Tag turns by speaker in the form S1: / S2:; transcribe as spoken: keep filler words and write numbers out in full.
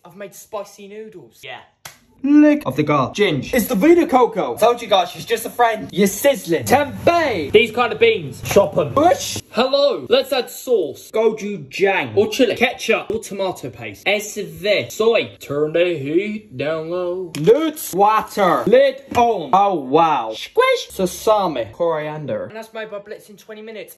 S1: I've made spicy noodles.
S2: Yeah.
S3: Lick of the god. Ginge.
S1: It's the Vita Coco.
S2: Told you guys, she's just a friend.
S1: You're sizzling. Tempeh.
S2: These kind of beans, chop them.
S1: Bush.
S2: Hello, let's add sauce.
S1: Gochujang.
S2: Or chili, ketchup, or tomato paste. S V, soy. Turn the heat down low.
S1: Nuts. Water. Lid on. Oh wow.
S2: Squish.
S1: Sesame. Coriander.
S2: And that's made by Blitz in twenty minutes.